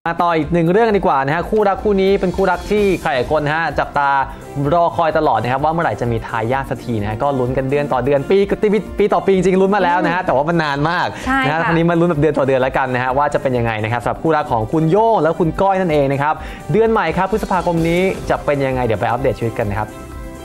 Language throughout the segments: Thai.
มาต่ออีกหนึ่งเรื่องดีกว่านะฮะคู่รักคู่นี้เป็นคู่รักที่ใครหลายคนนะฮะจับตารอคอยตลอดนะครับว่าเมื่อไหร่จะมีทายาทสักทีนะฮะก็ลุ้นกันเดือนต่อเดือนปีต่อปีจริงๆลุ้นมาแล้วนะฮะแต่ว่ามันนานมากนะฮะคราวนี้มาลุ้นแบบเดือนต่อเดือนแล้วกันนะฮะว่าจะเป็นยังไงนะครับสำหรับคู่รักของคุณโย่งและคุณก้อยนั่นเองนะครับเดือนใหม่ครับพฤษภาคมนี้จะเป็นยังไงเดี๋ยวไปอัปเดตชีวิตกันนะครับ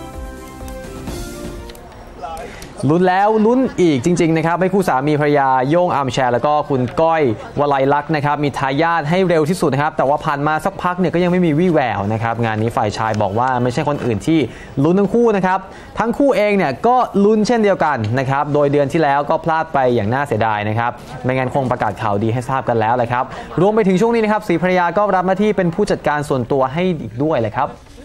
ลุ้นแล้วลุ้นอีกจริงๆนะครับให้คู่สามีภรรยาโย่งอาร์มแชร์แล้วก็คุณก้อยวลัยลักษณ์นะครับมีทายาทให้เร็วที่สุดนะครับแต่ว่าผ่านมาสักพักเนี่ยก็ยังไม่มีวี่แววนะครับงานนี้ฝ่ายชายบอกว่าไม่ใช่คนอื่นที่ลุ้นทั้งคู่นะครับทั้งคู่เองเนี่ยก็ลุ้นเช่นเดียวกันนะครับโดยเดือนที่แล้วก็พลาดไปอย่างน่าเสียดายนะครับไม่งั้นคงประกาศข่าวดีให้ทราบกันแล้วเลยครับรวมไปถึงช่วงนี้นะครับศรีภรรยาก็รับหน้าที่เป็นผู้จัดการส่วนตัวให้อีกด้วยเลยครับ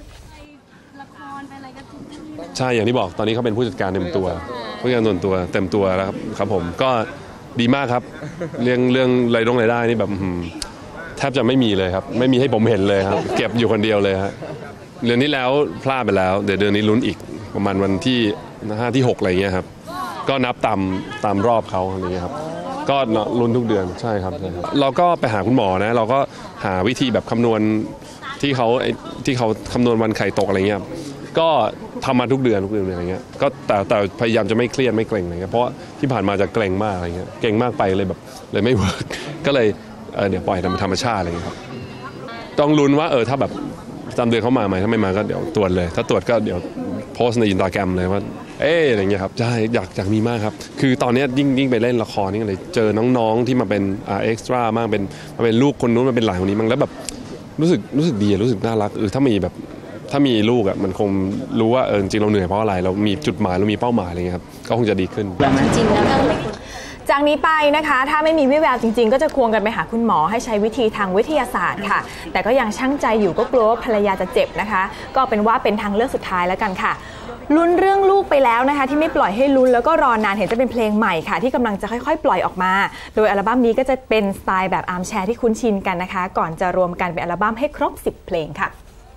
ใช่อย่างที่บอกตอนนี้เขาเป็นผู้จัดการเต็มตัวผู้จัดการส่วนตัวเต็มตัวแล้วครับผมก็ดีมากครับเรื่องรายได้นี่แบบแทบจะไม่มีเลยครับไม่มีให้ผมเห็นเลยครับเก็บอยู่คนเดียวเลยครับเดือนนี้แล้วพลาดไปแล้วเดี๋ยวเดือนนี้ลุ้นอีกประมาณวันที่5ที่6อะไรเงี้ยครับก็นับตามรอบเขาอะไรเงี้ยครับก็ลุ้นทุกเดือนใช่ครับเราก็ไปหาคุณหมอนะเราก็หาวิธีแบบคำนวณที่เขาคำนวณวันไข่ตกอะไรเงี้ยก็ทำมาทุกเดือนอะไรเงี้ยก็แต่พยายามจะไม่เครียดไม่เกร็งอะไรเงี้ยเพราะที่ผ่านมาจะเกร็งมากอะไรเงี้ยเกร็งมากไปเลยแบบเลยไม่เวิร์กก็เลยเดี๋ยวปล่อยธรรมชาติอะไรเงี้ยครับต้องลุ้นว่าถ้าแบบจำเดือนเขามาไหมถ้าไม่มาก็เดี๋ยวตรวจเลยถ้าตรวจก็เดี๋ยวโพสในอินสตาแกรมเลยว่าอะไรเงี้ยครับใช่อยากมีมากครับคือตอนนี้ยิ่งไปเล่นละครนี่เลยเจอน้องๆที่มาเป็นเอ็กซ์ตร้ามากมาเป็นลูกคนนู้นมาเป็นหลานคนนี้มั้งแล้วแบบรู้สึกดีรู้สึกน่ารักถ้ามีลูกมันคงรู้ว่าจริงเราเหนื่อยเพราะอะไรเรามีจุดหมายเรามีเป้าหมายอะไรเงี้ยครับก็คงจะดีขึ้นจริงแล้วจากนี้ไปนะคะถ้าไม่มีวิแววจริงๆก็จะควงกันไปหาคุณหมอให้ใช้วิธีทางวิทยาศาสตร์ค่ะแต่ก็ยังชั่งใจอยู่ก็กลัวว่าภรรยาจะเจ็บนะคะก็เป็นว่าเป็นทางเลือกสุดท้ายแล้วกันค่ะลุ้นเรื่องลูกไปแล้วนะคะที่ไม่ปล่อยให้ลุ้นแล้วก็รอนานเห็นจะเป็นเพลงใหม่ค่ะที่กำลังจะค่อยๆปล่อยออกมาโดยอัลบั้มนี้ก็จะเป็นสไตล์แบบอาร์มแชร์ที่คุ้นชินกันนะคะก่อนจะรวมกันเป็นอัลบั้มให้ครบ10เพลงค่ะ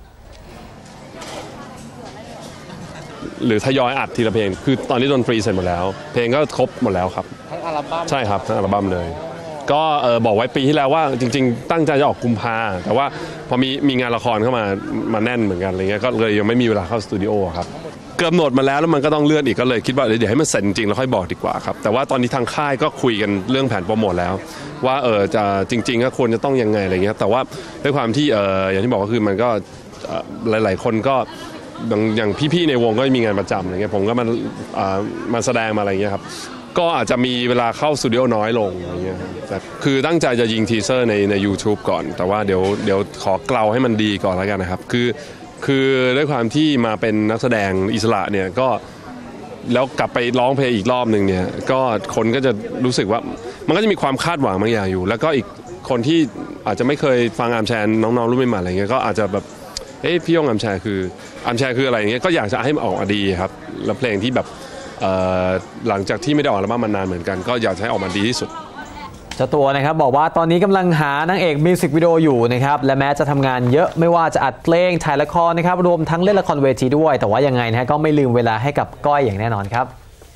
หรือทยอยอัดทีละเพลงคือตอนนี้ดนตรีเสร็จหมดแล้วเพลงก็ครบหมดแล้วครับทั้งอัลบั้มใช่ครับทั้งอัลบั้มเลยก็บอกไว้ปีที่แล้วว่าจริงๆตั้งใจจะออกกุมภาแต่ว่าพอมีงานละครเข้ามาแน่นเหมือนกันอะไรเงี้ยก็เลยยังไม่มีเวลาเข้าสตูดิโอครับกำหนดมาแล้วมันก็ต้องเลื่อนอีกก็เลยคิดว่าเดี๋ยวให้มันเสร็จจริงๆแล้วค่อยบอกดีกว่าครับแต่ว่าตอนนี้ทางค่ายก็คุยกันเรื่องแผนโปรโมทแล้วว่าจะจริงๆก็ควรจะต้องยังไงอะไรเงี้ยแต่ว่าด้วยความที่อย่างที่บอกก็คือมันก็หลายๆคนก็อย่างพี่ๆในวงก็มีงานประจำอะไรเงี้ยผมก็มาแสดงมาอะไรเงี้ยครับก็อาจจะมีเวลาเข้าสตูดิโอน้อยลงอะไรเงี้ยแต่คือตั้งใจจะยิงทีเซอร์ใน YouTube ก่อนแต่ว่าเดี๋ยวขอเกลาให้มันดีก่อนแล้วกันนะครับคือด้วยความที่มาเป็นนักแสดงอิสระเนี่ยก็แล้วกลับไปร้องเพลงอีกรอบหนึ่งเนี่ยก็คนก็จะรู้สึกว่ามันก็จะมีความคาดหวังบางอย่างอยู่แล้วก็อีกคนที่อาจจะไม่เคยฟังอาร์มแชร์น้องๆรุ่นใหม่ๆอะไรเงี้ยก็อาจจะแบบพี่ยงอาร์มแชร์คืออะไรอย่างเงี้ยก็อยากจะให้มันออกมาดีครับแล้วเพลงที่แบบหลังจากที่ไม่ได้ออกอัลบั้มมานานเหมือนกันก็อยากให้ออกมาดีที่สุดเจ้าตัวนะครับบอกว่าตอนนี้กำลังหานางเอกมิวสิกวิดีโออยู่นะครับและแม้จะทำงานเยอะไม่ว่าจะอัดเพลงถ่ายละครนะครับรวมทั้งเล่นละครเวทีด้วยแต่ว่ายังไงนะก็ไม่ลืมเวลาให้กับก้อยอย่างแน่นอนครับ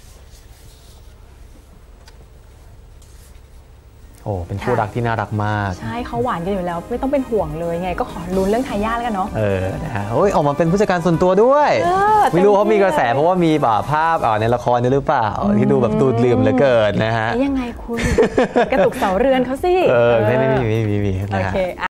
โอ้เป็นคู่รักที่น่ารักมากใช่เขาหวานกันอยู่แล้วไม่ต้องเป็นห่วงเลยไงก็ขอลุ้นเรื่องทายาทแล้วกันเนาะนะฮะออกมาเป็นผู้จัดการส่วนตัวด้วยไม่รู้เขามีกระแสเพราะว่ามีภาพในละครนี่หรือเปล่าที่ดูแบบดูดดื่มเหลือเกินนะฮะยังไงคุณกระตุกเสาเรือนเขาสิไม่มีนะฮะ